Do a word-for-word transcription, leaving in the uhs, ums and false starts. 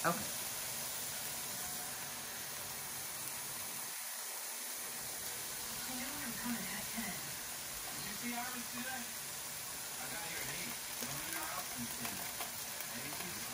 Okay. You know I'm coming at ten. Did you see Iris today? I got here at eight. No, no, no, I was ten. Maybe she's